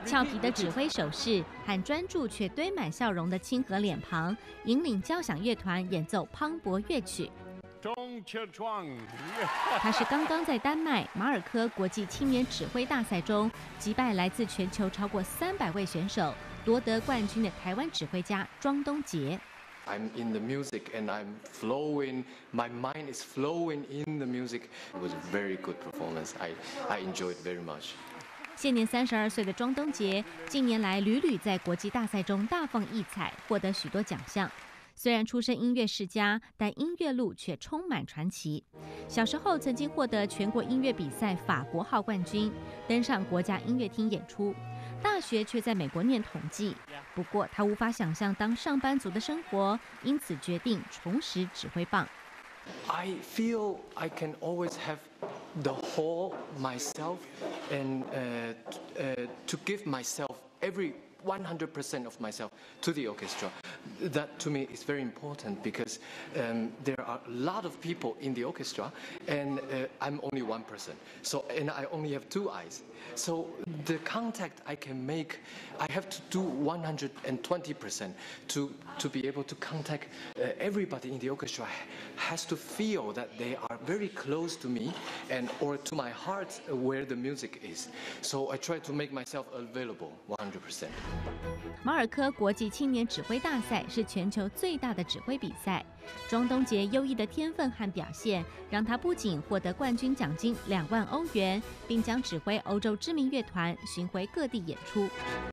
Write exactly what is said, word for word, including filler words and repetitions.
俏皮的指挥手势和专注却堆满笑容的亲和脸庞，引领交响乐团演奏磅礴乐曲。他是刚刚在丹麦马尔科国际青年指挥大赛中击败来自全球超过三百位选手，夺得冠军的台湾指挥家庄东杰。 I'm in the music and I'm flowing. My mind is flowing in the music. It was a very good performance. I I enjoyed very much. 现年三十二岁的庄东杰，近年来屡屡在国际大赛中大放异彩，获得许多奖项。虽然出身音乐世家，但音乐路却充满传奇。小时候曾经获得全国音乐比赛法国号冠军，登上国家音乐厅演出。大学却在美国念统计，不过他无法想象当上班族的生活，因此决定重拾指挥棒。 I feel I can always have the whole myself and uh, uh, to give myself every one hundred percent of myself to the orchestra. That to me is very important because um, there are a lot of people in the orchestra and uh, I'm only one person. So and I only have two eyes. So the contact I can make, I have to do one hundred twenty percent to to be able to contact uh, everybody in the orchestra has to feel that they are very close to me and or to my heart where the music is. So I try to make myself available one hundred percent. 马尔科国际青年指挥大赛是全球最大的指挥比赛。庄东杰优异的天分和表现，让他不仅获得冠军奖金两万欧元，并将指挥欧洲知名乐团巡回各地演出。